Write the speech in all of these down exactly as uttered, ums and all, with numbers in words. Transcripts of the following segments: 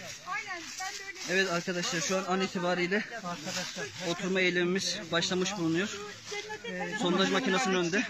Evet arkadaşlar, şu an an itibariyle oturma eylemimiz başlamış bulunuyor. Sondaj makinesinin önünde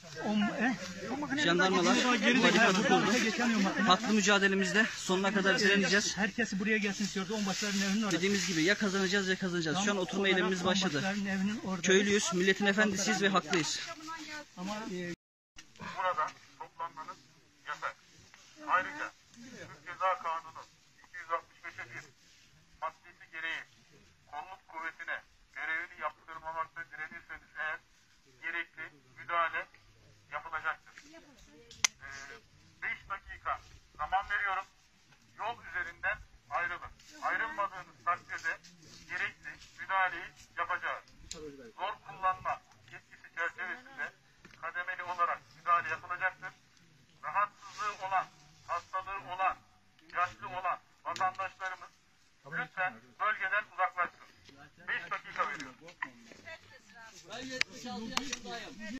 jandarmalar barikatı kurdu. Haklı mücadelemizde sonuna kadar direneceğiz. Herkesi buraya gelsin istiyordu. Onbaşıların evinin orası. Dediğimiz gibi ya kazanacağız ya kazanacağız. Şu an oturma eylemimiz başladı. Köylüyüz, milletin efendisiyiz ve haklıyız. Ama e... burada toplanmanız yasak. Ayrıca Türk Ceza Kanunu iki yüz altmış beşe bir maddesi gereği kolluk kuvvetine görevini yaptırmamakta direnirseniz eğer gerekli müdahale yapılacaktır. Ee, beş dakika zaman veriyorum. Yol üzerinden ayrılın. Ayrılmadığınız takdirde gerekli müdahaleyi yapacağız. Zor kullanma yetkisi çerçevesinde kademeli olarak müdahale yapılacaktır. Rahatsızlığı olan, hastalığı olan, yaşlı olan vatandaşlarımız lütfen bölgeden uzaklaşsın. beş dakika veriyorum. Ben yetmiş altı yaşındayım.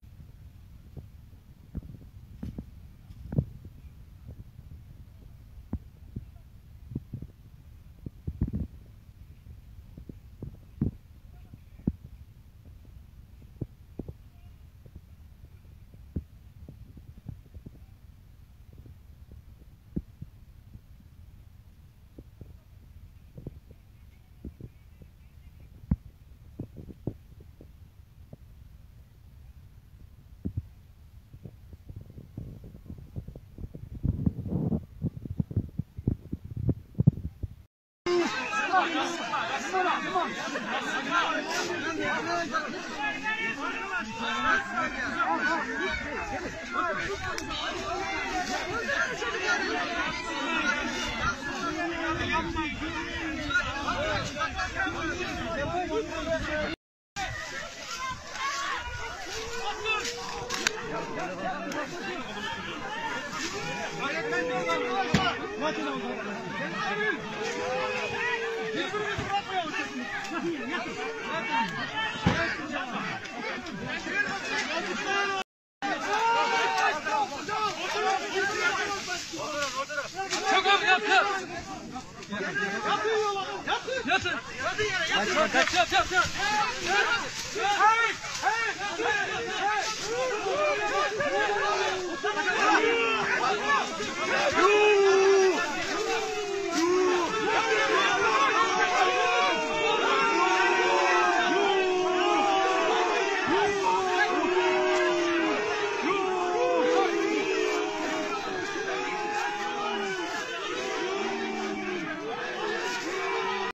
Yatın! Yatın! Yatın! Yatın! Yatın! Yatın! Yatın!